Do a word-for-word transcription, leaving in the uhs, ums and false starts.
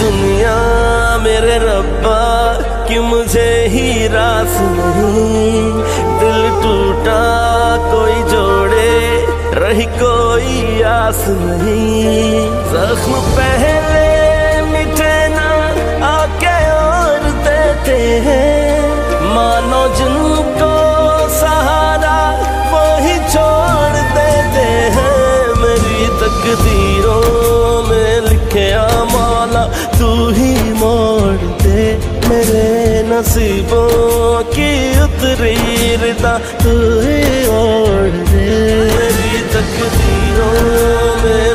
दुनिया मेरे रब्बा कि मुझे ही रास नहीं। दिल टूटा कोई जोड़े रही कोई आस नहीं। जख्म पहले मिटे ना आके और देते हैं, मानो जिनको सहारा वो ही छोड़ देते हैं। मेरी तकदीरों में लिखे मौला तू ही मोड़ दे, मेरे नसीबों की उतरी रिदा तू ही ओढ़ दे। मेरी तकदीरों में